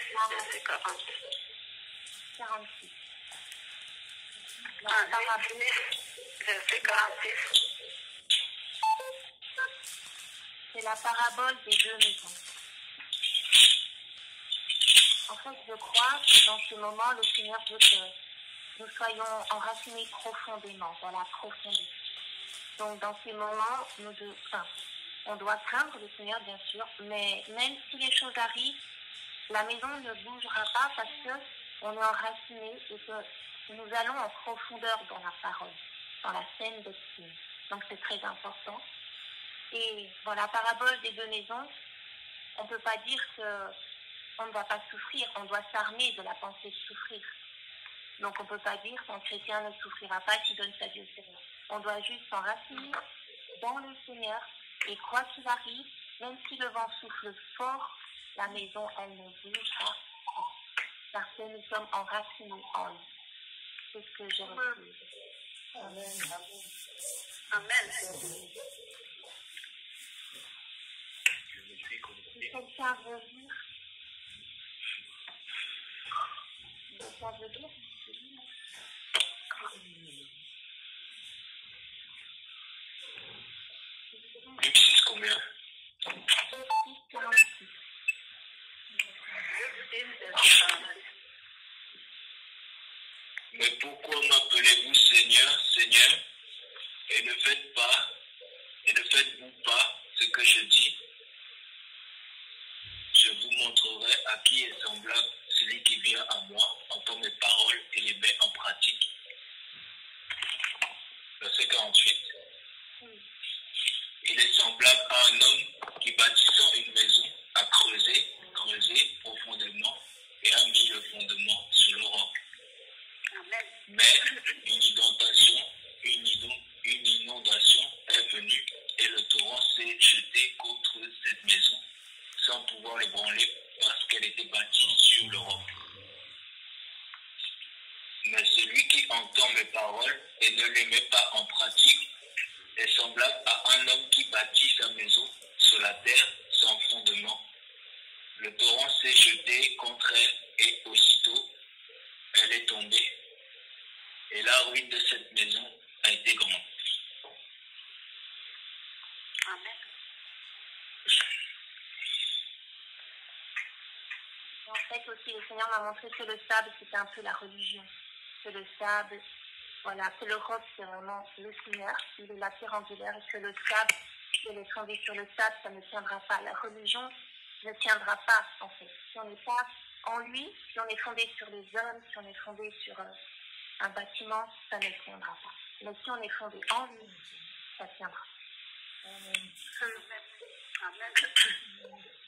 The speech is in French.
verset 46. 46. Verset 46. C'est la parabole des deux maisons. En fait, je crois que dans ce moment, le Seigneur veut que nous soyons enracinés profondément, dans la profondeur. Donc, dans ces moments, on doit craindre le Seigneur, bien sûr, mais même si les choses arrivent, la maison ne bougera pas parce qu'on est enraciné et que nous allons en profondeur dans la parole, dans la scène doctrine. Donc, c'est très important. Et dans la parabole des deux maisons, on ne peut pas dire qu'on ne va pas souffrir, on doit s'armer de la pensée de souffrir. Donc on ne peut pas dire qu'un chrétien ne souffrira pas s'il donne sa vie au Seigneur. On doit juste s'enraciner dans le Seigneur et quoi qu'il arrive, même si le vent souffle fort, la maison, elle ne bougera pas. Parce que nous sommes enracinés en lui. C'est ce que j'ai reçu. Amen. Amen. Si quelqu'un veut dire, Luc 6 combien? 46. Mais pourquoi m'appelez-vous Seigneur, Seigneur, et ne faites-vous pas ce que je dis? Je vous montrerai à qui est semblable celui qui vient à moi, entend mes paroles et les met en pratique. Verset 48. Il est semblable à un homme qui, bâtissant une maison, a creusé profondément et a mis le fondement sur le roc. Mais une inondation est venue et le torrent s'est jeté contre cette maison sans pouvoir l'ébranler parce qu'elle était bâtie sur le roc. Mais celui qui entend mes paroles et ne les met pas en pratique est semblable à un homme qui bâtit sa maison sur la terre sans fondement. Le torrent s'est jeté contre elle et aussitôt elle est tombée. Et la ruine de cette maison a été grande. Amen. En fait aussi, le Seigneur m'a montré que le sable, c'était un peu la religion. Que le sable, voilà, que le roc, c'est vraiment le Seigneur, il est la pierre angulaire, et que le sable, si elle est tombée sur le sable, ça ne tiendra pas. La religion ne tiendra pas, en fait. Si on n'est pas en lui, si on est fondé sur les hommes, si on est fondé sur un bâtiment, ça ne tiendra pas. Mais si on est fondé en lui, ça tiendra. Amen. Amen.